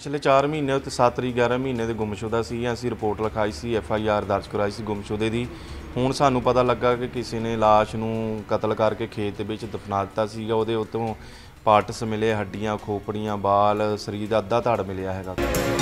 पिछले 4 महीने उत्ते 7 तरीक 11 महीने ਦੇ ਗੁੰਮਸ਼ੁਦਾ ਸੀ। ਅਸੀਂ ਰਿਪੋਰਟ ਲਿਖਾਈ ਸੀ, FIR ਦਰਜ ਕਰਾਈ ਸੀ ਗੁੰਮਸ਼ੁਦੇ ਦੀ। ਹੁਣ ਸਾਨੂੰ ਪਤਾ ਲੱਗਾ ਕਿ ਕਿਸੇ ਨੇ ਲਾਸ਼ ਨੂੰ ਕਤਲ ਕਰਕੇ ਖੇਤ ਦੇ ਵਿੱਚ ਦਫਨਾ ਦਿੱਤਾ ਸੀਗਾ। ਉਹਦੇ ਉੱਤੋਂ ਪਾਰਟਸ ਮਿਲੇ, ਹੱਡੀਆਂ, ਖੋਪੜੀਆਂ, ਬਾਲ, ਸਰੀਰ ਦਾ ਅੱਧਾ ਧੜ ਮਿਲਿਆ ਹੈਗਾ।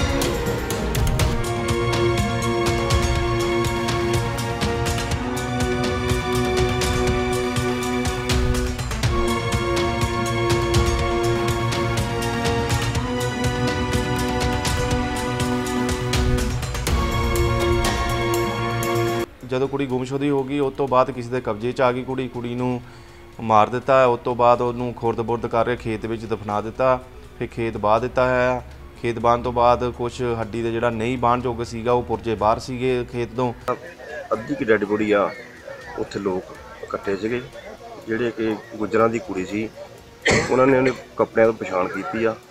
ਜਦੋਂ ਕੁੜੀ ਗੁੰਮਸ਼ੁਦੀ ਹੋ ਗਈ ਉਸ ਤੋਂ ਬਾਅਦ ਕਿਸੇ ਦੇ ਕਬਜ਼ੇ 'ਚ ਆ ਗਈ ਕੁੜੀ ਨੂੰ ਮਾਰ ਦਿੱਤਾ। ਉਸ ਤੋਂ ਬਾਅਦ ਉਹਨੂੰ ਖੁਰਦ-ਬੁਰਦ ਕਰਕੇ ਖੇਤ ਵਿੱਚ ਦਫਨਾ ਦਿੱਤਾ। ਫਿਰ ਖੇਤ ਵਾਹ ਦਿੱਤਾ ਹੈ। ਖੇਤ ਵਾਹਣ ਤੋਂ ਬਾਅਦ ਕੁਛ ਹੱਡੀ ਦੇ ਜਿਹੜਾ ਨਹੀਂ ਵਾਹਣ ਯੋਗ ਸੀਗਾ ਉਹ ਪੁਰਜੇ ਬਾਹਰ ਸੀਗੇ ਖੇਤ ਤੋਂ। ਅੱਧੀ ਕਿ ਡੈਡ ਬੋਡੀ ਆ ਉੱਥੇ ਲੋਕ ਇਕੱਠੇ ਸੀਗੇ ਜਿਹੜੇ ਕਿ ਗੁੱਜਰਾਂ ਦੀ ਕੁੜੀ ਸੀ। ਉਹਨਾਂ ਨੇ ਉਹਨੇ ਕੱਪੜਿਆਂ ਤੋਂ ਪਛਾਣ ਕੀਤੀ ਆ।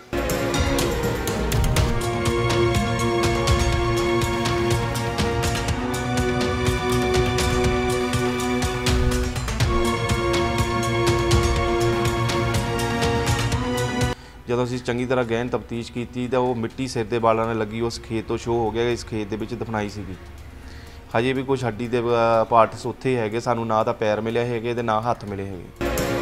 ਜਦੋਂ ਅਸੀਂ ਚੰਗੀ ਤਰ੍ਹਾਂ ਗਹਿਨ ਤਫਤੀਸ਼ ਕੀਤੀ ਤਾਂ ਉਹ ਮਿੱਟੀ ਸਿਰ ਦੇ ਬਾਲਾਂ ਨਾਲ ਲੱਗੀ ਉਸ ਖੇਤ ਤੋਂ ਸ਼ੋਅ ਹੋ ਗਿਆ ਇਸ ਖੇਤ ਦੇ ਵਿੱਚ ਦਫਨਾਈ ਸੀਗੀ। ਹਜੇ ਵੀ ਕੁਝ ਹੱਡੀ ਦੇ ਪਾਰਟਸ ਉੱਥੇ ਹੈਗੇ। ਸਾਨੂੰ ਨਾ ਤਾਂ ਪੈਰ ਮਿਲੇ ਹੈਗੇ ਤੇ ਨਾ ਹੱਥ ਮਿਲੇ ਹੈਗੇ।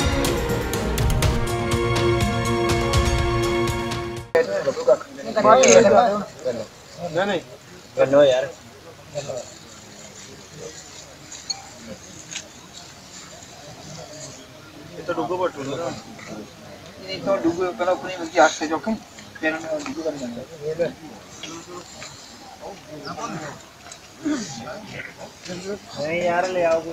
तो डूबे पहले अपनी उसकी आग से जोखिम फिर उन्हें डूबे कर देंगे। नहीं यार ले आओ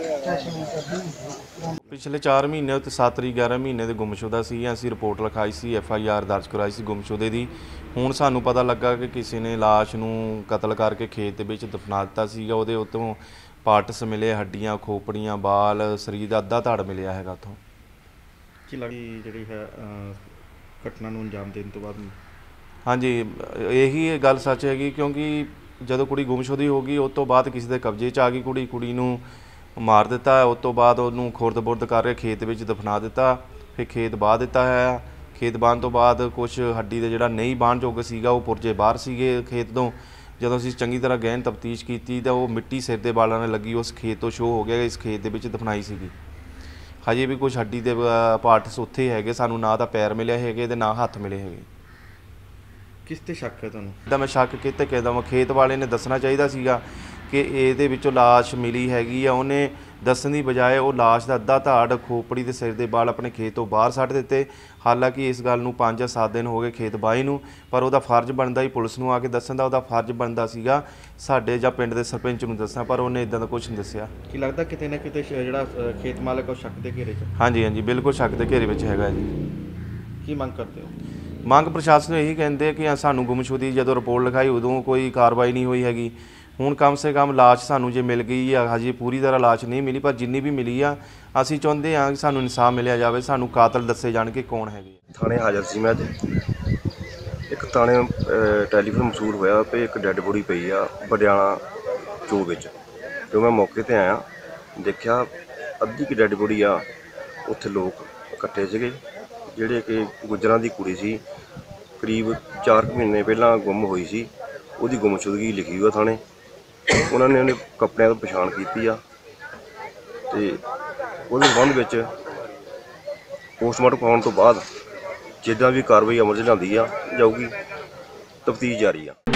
कोई। ਪਿਛਲੇ 4 ਮਹੀਨੇ ਉੱਤੇ 7 ਤਰੀਕ 11 ਮਹੀਨੇ ਦੇ ਗੁੰਮਸ਼ੁਦਾ ਸੀ। ਅਸੀਂ ਰਿਪੋਰਟ ਲਿਖਾਈ ਸੀ, FIR ਦਰਜ ਕਰਾਈ ਸੀ ਗੁੰਮਸ਼ੁਦੇ ਦੀ। ਹੁਣ ਸਾਨੂੰ ਪਤਾ ਲੱਗਾ ਕਿ ਕਿਸੇ ਨੇ ਲਾਸ਼ ਨੂੰ ਕਤਲ ਕਰਕੇ ਖੇਤ ਦੇ ਵਿੱਚ ਦਫਨਾ ਦਿੱਤਾ ਸੀਗਾ। ਉਹਦੇ ਉੱਤੋਂ ਪਾਰਟਸ ਮਿਲੇ, ਹੱਡੀਆਂ, ਖੋਪੜੀਆਂ, ਬਾਲ, ਸਰੀਰ ਦਾ ਅੱਧਾ ਧੜ ਮਿਲਿਆ ਹੈਗਾ ਉੱਥੋਂ। ਕੀ ਲੱਗਦੀ ਜਿਹੜੀ ਹੈ ਘਟਨਾ ਨੂੰ ਅੰਜਾਮ ਦੇਣ ਤੋਂ ਬਾਅਦ? ਹਾਂਜੀ, ਇਹੀ ਗੱਲ ਸੱਚ ਹੈਗੀ ਕਿਉਂਕਿ ਜਦੋਂ ਕੁੜੀ ਗੁੰਮਸ਼ੁਦੀ ਹੋ ਗਈ ਉਸ ਤੋਂ ਬਾਅਦ ਕਿਸੇ ਦੇ ਕਬਜ਼ੇ 'ਚ ਆ ਗਈ ਕੁੜੀ ਨੂੰ ਮਾਰ ਦਿੱਤਾ। ਉਸ ਤੋਂ ਬਾਅਦ ਉਹਨੂੰ ਖੁਰਦ-ਬੁਰਦ ਕਰਕੇ ਖੇਤ ਵਿੱਚ ਦਫਨਾ ਦਿੱਤਾ। ਫਿਰ ਖੇਤ ਵਾਹ ਦਿੱਤਾ ਹੈ। ਖੇਤ ਵਾਹਣ ਤੋਂ ਬਾਅਦ ਕੁਛ ਹੱਡੀ ਦੇ ਜਿਹੜਾ ਨਹੀਂ ਵਾਹਣ ਯੋਗ ਸੀਗਾ ਉਹ ਪੁਰਜੇ ਬਾਹਰ ਸੀਗੇ ਖੇਤ ਤੋਂ। ਜਦੋਂ ਅਸੀਂ ਚੰਗੀ ਤਰ੍ਹਾਂ ਗਹਿਨ ਤਫਤੀਸ਼ ਕੀਤੀ ਤਾਂ ਉਹ ਮਿੱਟੀ ਸਿਰ ਦੇ ਬਾਲਾਂ ਨਾਲ ਲੱਗੀ ਉਸ ਖੇਤ ਤੋਂ ਸ਼ੋਅ ਹੋ ਗਿਆ ਇਸ ਖੇਤ ਦੇ ਵਿੱਚ ਦਫਨਾਈ ਸੀਗੀ। ਹਜੇ ਵੀ ਕੁਝ ਹੱਡੀ ਦੇ ਪਾਰਟਸ ਉੱਥੇ ਹੈਗੇ। ਸਾਨੂੰ ਨਾ ਤਾਂ ਪੈਰ ਮਿਲੇ ਹੈਗੇ ਤੇ ਨਾ ਹੱਥ ਮਿਲੇ ਹੈਗੇ। ਕਿਸ ਤੇ ਸ਼ੱਕ ਹੈ ਤੁਹਾਨੂੰ? ਤਾਂ ਮੈਂ ਸ਼ੱਕ ਕਿਤੇ ਕਹਿੰਦਾ ਮੈਂ ਖੇਤ ਵਾਲੇ ਨੇ ਦੱਸਣਾ ਚਾਹੀਦਾ ਸੀਗਾ ਕਿ ਇਹਦੇ ਵਿੱਚੋਂ ਲਾਸ਼ ਮਿਲੀ ਹੈਗੀ ਆ। ਉਹਨੇ ਦੱਸਣ ਦੀ ਬਜਾਏ ਉਹ ਲਾਸ਼ ਦਾ ਅੱਧਾ ਧੜ, ਖੋਪੜੀ ਤੇ ਸਿਰ ਦੇ ਬਾਲ ਆਪਣੇ ਖੇਤ ਤੋਂ ਬਾਹਰ ਸੁੱਟ ਦਿੱਤੇ। ਹਾਲਾਂਕਿ ਇਸ ਗੱਲ ਨੂੰ 5 ਜਾਂ 7 ਦਿਨ ਹੋ ਗਏ ਖੇਤ ਵਾਹੀ ਨੂੰ, ਪਰ ਉਹਦਾ ਫਰਜ਼ ਬਣਦਾ ਹੀ ਪੁਲਿਸ ਨੂੰ ਆ ਕੇ ਦੱਸਣ ਦਾ। ਉਹਦਾ ਫਰਜ਼ ਬਣਦਾ ਸੀਗਾ ਸਾਡੇ ਜਾਂ ਪਿੰਡ ਦੇ ਸਰਪੰਚ ਨੂੰ ਦੱਸਣਾ, ਪਰ ਉਹਨੇ ਇਦਾਂ ਦਾ ਕੁਝ ਨਹੀਂ ਦੱਸਿਆ। ਕੀ ਲੱਗਦਾ ਕਿਤੇ ਨਾ ਕਿਤੇ ਜਿਹੜਾ ਖੇਤ ਮਾਲਕ ਉਹ ਸ਼ੱਕ ਦੇ ਘੇਰੇ 'ਚ? ਹਾਂਜੀ, ਬਿਲਕੁਲ ਸ਼ੱਕ ਦੇ ਘੇਰੇ ਵਿੱਚ ਹੈਗਾ ਜੀ। ਕੀ ਮੰਗ ਕਰਦੇ ਹੋ? ਮੰਗ ਪ੍ਰਸ਼ਾਸਨ ਨੂੰ ਇਹੀ ਕਹਿੰਦੇ ਕਿ ਸਾਨੂੰ ਗੁੰਮਸ਼ੁਦੀ ਜਦੋਂ ਰਿਪੋਰਟ ਲਿਖਾਈ ਉਦੋਂ ਕੋਈ ਕਾਰਵਾਈ ਨਹੀਂ ਹੋਈ ਹੈਗੀ। ਹੁਣ ਕਮ ਸੇ ਕਮ ਲਾਸ਼ ਸਾਨੂੰ ਜੇ ਮਿਲ ਗਈ ਆ, ਹਜੇ ਪੂਰੀ ਤਰ੍ਹਾਂ ਲਾਸ਼ ਨਹੀਂ ਮਿਲੀ, ਪਰ ਜਿੰਨੀ ਵੀ ਮਿਲੀ ਆ ਅਸੀਂ ਚਾਹੁੰਦੇ ਹਾਂ ਕਿ ਸਾਨੂੰ ਇਨਸਾਫ ਮਿਲਿਆ ਜਾਵੇ। ਸਾਨੂੰ ਕਾਤਲ ਦੱਸੇ ਜਾਣ ਕਿ ਕੌਣ ਹੈਗੇ। ਥਾਣੇ ਹਾਜ਼ਰ ਸੀ ਮੈਂ ਤੇ ਇੱਕ ਥਾਣੇ ਟੈਲੀਫੋਨ ਮਸੂਲ ਹੋਇਆ ਕਿ ਇੱਕ ਡੈੱਡ ਬੋਡੀ ਪਈ ਆ ਬਡਿਆਲਾ ਚੌਕ ਵਿੱਚ। ਜਦੋਂ ਮੈਂ ਮੌਕੇ 'ਤੇ ਆਇਆ ਦੇਖਿਆ ਅੱਧੀ ਕਿ ਡੈੱਡ ਬੋਡੀ ਆ ਉੱਥੇ ਲੋਕ ਇਕੱਠੇ ਸੀਗੇ ਜਿਹੜੇ ਕਿ ਗੁੱਜਰਾਂ ਦੀ ਕੁੜੀ ਸੀ। ਕਰੀਬ 4 ਮਹੀਨੇ ਪਹਿਲਾਂ ਗੁੰਮ ਹੋਈ ਸੀ। ਉਹਦੀ ਗੁੰਮਸ਼ੁਦਗੀ ਲਿਖੀ ਹੋਈ ਥਾਣੇ। ਉਹਨਾਂ ਨੇ ਉਹਨੇ ਕੱਪੜਿਆਂ ਤੋਂ ਪਛਾਣ ਕੀਤੀ ਆ ਤੇ ਉਹਦੇ ਸੰਬੰਧ ਵਿੱਚ ਪੋਸਟਮਾਰਟਮ ਕਰਾਉਣ ਤੋਂ ਬਾਅਦ ਜਿੱਦਾਂ ਵੀ ਕਾਰਵਾਈ ਅਮਲ 'ਚ ਲਿਆਂਦੀ ਆ ਜਾਊਗੀ। ਤਫਤੀਸ਼ ਜਾਰੀ ਆ।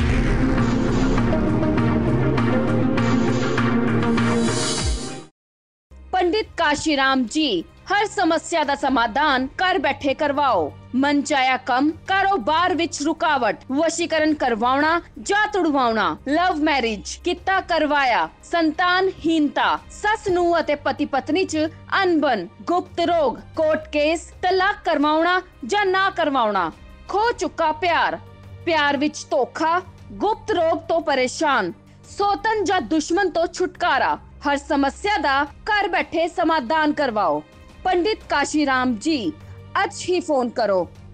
पंडित काशीराम जी हर समस्या ਦਾ ਸਮਾਧਾਨ ਘਰ ਬੈਠੇ ਕਰਵਾਓ। ਮਨ ਚਾਹਿਆ ਕੰਮ, ਕਾਰੋਬਾਰ ਵਿੱਚ ਰੁਕਾਵਟ, ਵਸ਼ੀਕਰਨ ਕਰਵਾਉਣਾ ਜਾਂ ਤੁੜਵਾਉਣਾ, ਲਵ ਮੈਰਿਜ ਕੀਤਾ ਕਰਵਾਇਆ, ਸੰਤਾਨਹੀਨਤਾ, ਸੱਸ ਨੂੰ ਅਤੇ ਪਤੀ ਪਤਨੀ 'ਚ ਅਣਬਣ, ਗੁਪਤ ਰੋਗ, ਕੋਰਟ ਕੇਸ, ਤਲਾਕ ਕਰਵਾਉਣਾ ਜਾਂ ਨਾ ਕਰਵਾਉਣਾ, ਖੋ ਚੁੱਕਾ ਪਿਆਰ ਵਿੱਚ ਧੋਖਾ, ਗੁਪਤ ਰੋਗ ਤੋਂ ਪਰੇਸ਼ਾਨ, ਸੋਤਨ ਜਾਂ ਦੁਸ਼ਮਣ ਤੋਂ ਛੁਟਕਾਰਾ, हर समस्या दा घर बैठे समाधान करवाओ। पंडित काशीराम जी, आज ही फोन करो